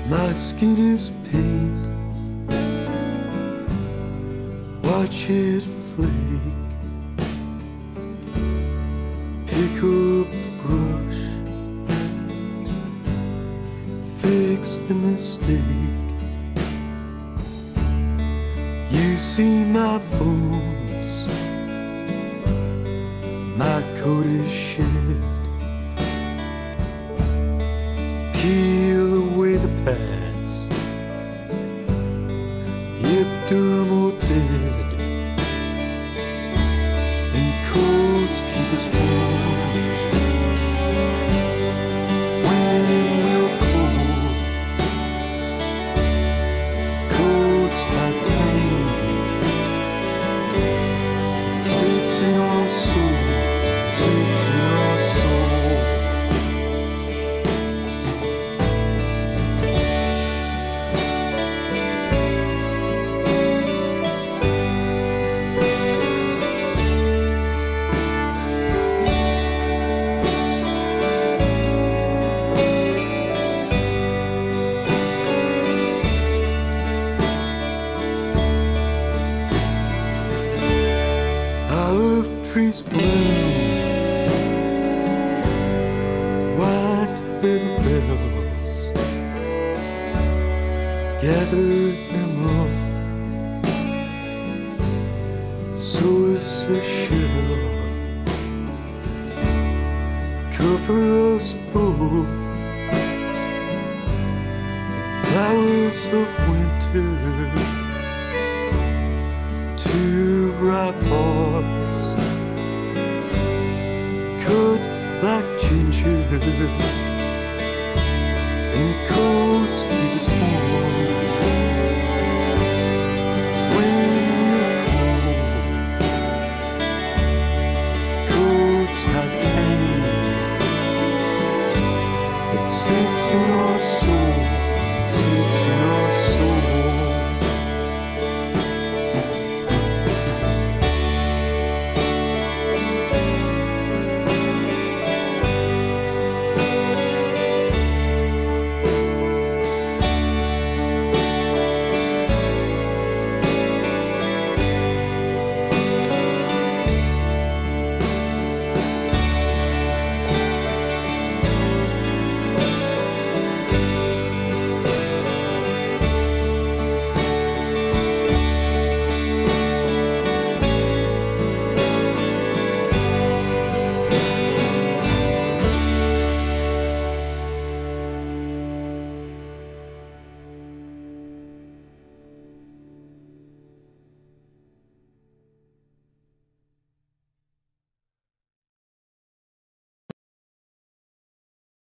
My skin is paint, watch it flake. Pick up the brush, fix the mistake. You see my bones, my coat is shed. Peel away the past, the epidermal dead, and coats keep us warm when we're cold. Coats hide the pain, it sits in our soul, it sits in our soul. Trees bloom, white little bells, gather them up, so is the shell, cover us both in flowers of winter, two ripe hearts cut like ginger in cold.